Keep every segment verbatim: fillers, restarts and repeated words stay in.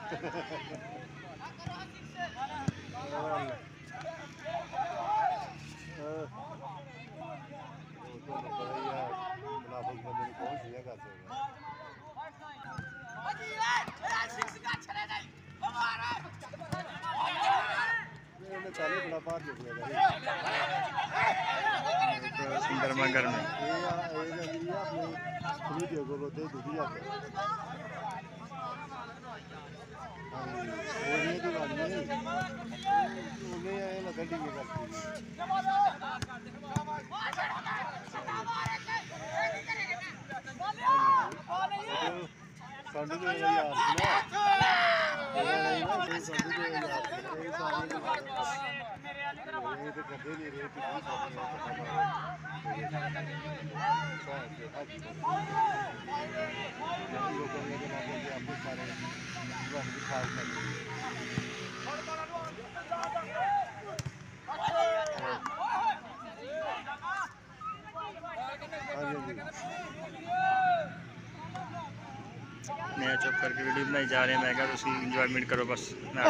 ਮੁਨਾਫਿਕ ਬੰਦੇ ਨੂੰ ਕੌਣ ਸੀਗਾ ਕਰ ਸਕਦਾ ਇਹਨੇ ਪਹਿਲੇ ਬੜਾ ਬਾਹਰ ਚੁੱਕਿਆ सुंदर मगर में ਇਹ ਆ ਇਹ ਜਿਹੜੀ ਆ ਆਪਣੀ ਵੀਡੀਓ ਕੋਲ ਤੇ ਦੂਜੀ ਜਾਂਦੇ ਹਾਂਜੀ ਉਹ ਨਹੀਂ ਦੀ ਗੱਲ ਨਹੀਂ ਉਹਨੇ ਇਹ ਲੱਗਣ ਦੀ ਕਰਦੀ ਸੰਧੂ ਦੇ ਯਾਰ ਸੀ ਨਾ ਇਹ ਨਹੀਂ ਨਾ ਇਹ ਸੰਧੂ ਦੇ ਯਾਰ ਇਹ ਸਾਰੇ ਇਹ ਤੇ ਕਦੇ ਨਹੀਂ ਰਹੇ ਕਿ ਕੀ ਕਰਦੇ ਲੋਕਾਂ ਨੇ ਕਿਹਾ ਕਿ ਆਪਣੇ ਸਾਰੇ ਲੋਕ ਦੀ ਖਾਲ ਕਰਦੇ मैं चुप करके वीडियो बनाई जा रहे हैं मैं क्या तुम इंजॉयमेंट करो बस मैं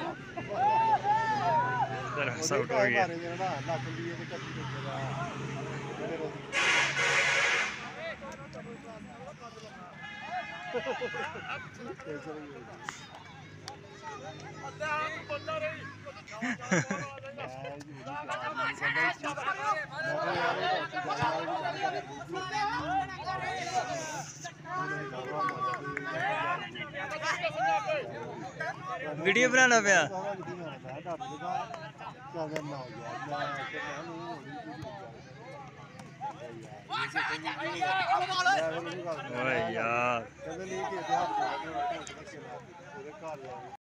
हासा आउट हो गया वीडियो बनाना पाया यार